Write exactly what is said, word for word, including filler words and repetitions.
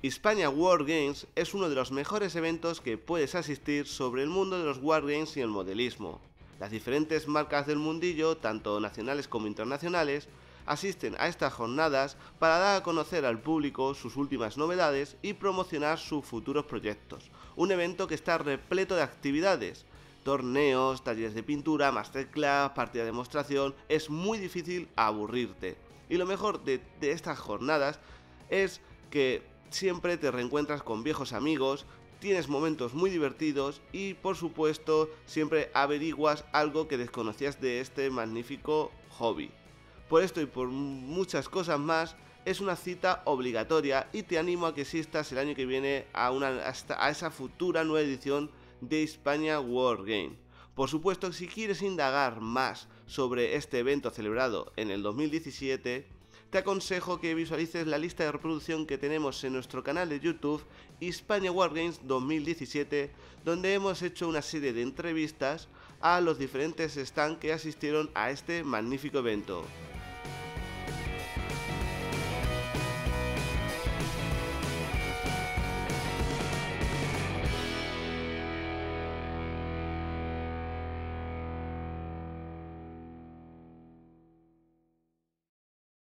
Hispania Wargames es uno de los mejores eventos que puedes asistir sobre el mundo de los wargames y el modelismo. Las diferentes marcas del mundillo, tanto nacionales como internacionales, asisten a estas jornadas para dar a conocer al público sus últimas novedades y promocionar sus futuros proyectos. Un evento que está repleto de actividades, torneos, talleres de pintura, masterclass, partida de demostración. Es muy difícil aburrirte. Y lo mejor de, de estas jornadas es que siempre te reencuentras con viejos amigos, tienes momentos muy divertidos y, por supuesto, siempre averiguas algo que desconocías de este magnífico hobby. Por esto y por muchas cosas más, es una cita obligatoria y te animo a que asistas el año que viene a, una, hasta a esa futura nueva edición de Hispania Wargame. Por supuesto, si quieres indagar más sobre este evento celebrado en el dos mil diecisiete, te aconsejo que visualices la lista de reproducción que tenemos en nuestro canal de YouTube Hispania Wargames dos mil diecisiete, donde hemos hecho una serie de entrevistas a los diferentes stands que asistieron a este magnífico evento.